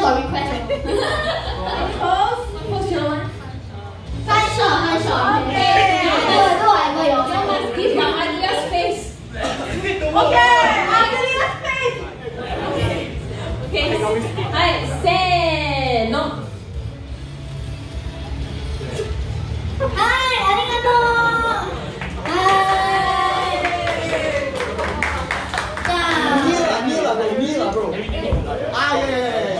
got request. Post your one. 翻手。Okay. Give your ugliest face. Okay. Ugliest face. Okay. Hi. Say no. Hi. Arigato. Mila, bro. Ah, yeah.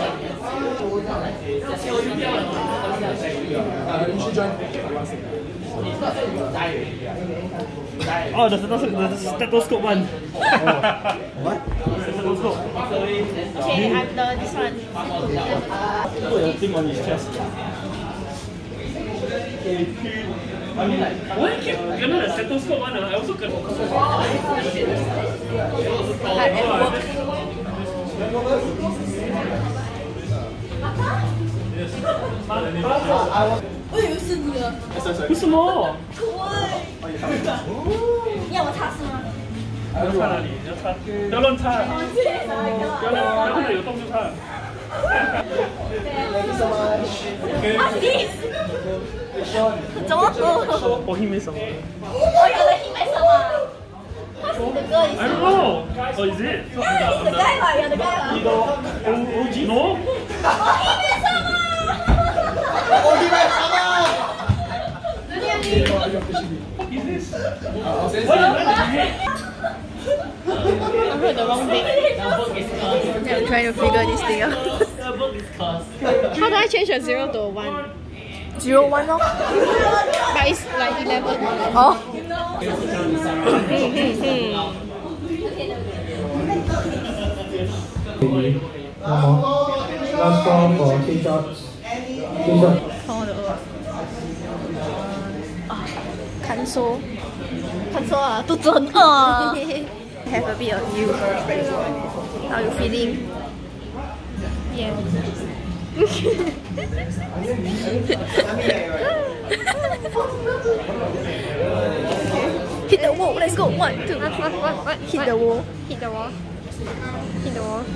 You should join. Oh, the stethoscope one. What? Stethoscope. Okay, I'm this one. Put your thing on his chest. I mean, like, why you keep kena the stethoscope one? I also kena.为什么？ 要我擦是吗？ 要擦哪里？要擦，不要乱擦，不要看到有洞就擦。 What's this？怎么读？ 我听没什么。 我有的听没什么。What's the girl is? I don't know. Oh, is it? Yeah, it's the guy lah. You're the guy lah. OG? No? Oh, he made some. What is this? I wrote the wrong thing. I'm trying to figure this thing out. How do I change a 0 to a 1? 0, 1 lor. But it's like 11. Oh. One more. Last call for 3 shots. 3 shots. 看收啊，肚子很饿。Have a bit of you. How you feeling? Yeah. Hit the wall. Let's go. 1, 2. What? Hit the wall. Hit the wall. Hit the wall.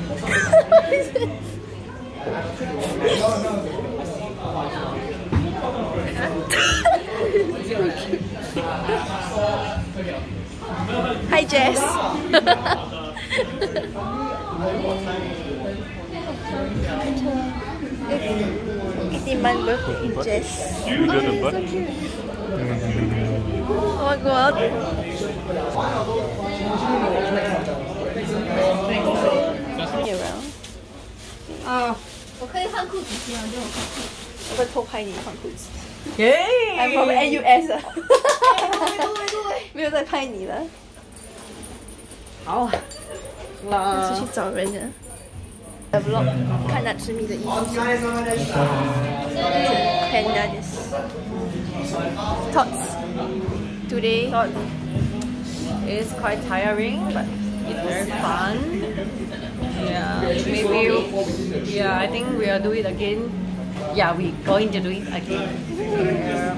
Hi, Jess. 18-month birthday, Jess. Oh my god. Around. 啊， 我可以换裤子先，我觉得我换裤子。 我会偷拍你穿裤子。I'm from NUS 啊。没有在拍你了。 好。 是去找人的。vlog 看他吃米的衣服。Panda this. Thoughts today. It's quite tiring, but it's very fun. Yeah, maybe. Yeah, I think we'll do it again. Yeah, we're going to do it again. Yeah.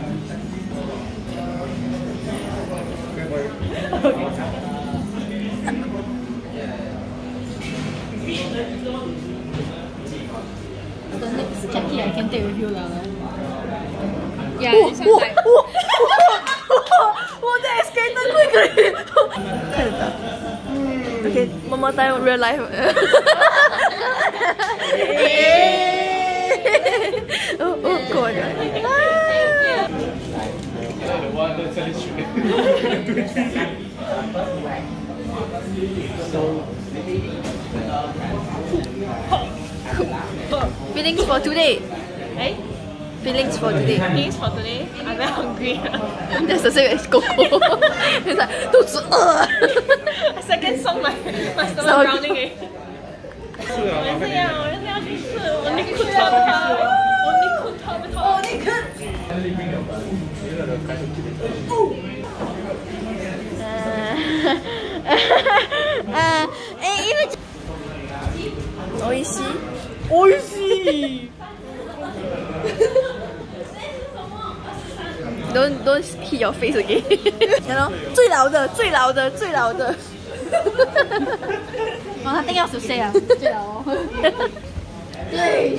The next jacket I can take with you lah. Yeah, this one like. 我在 skater quickly 看得到。Okay, one more time, real life. Oh, go on. Feelings for today. Eh? Feelings for today. Feelings for today? I'm very hungry. That's the same as Coco. It's like 肚子饿。 Second song my stomach drowning 哎。我也是要去吃，我尼库特不透，我尼库特不透，我尼库。 因为美味しい。 美味しい。 Don't hit your face again. 然后最老的。 哦，他定要10岁啊，最老哦。 对。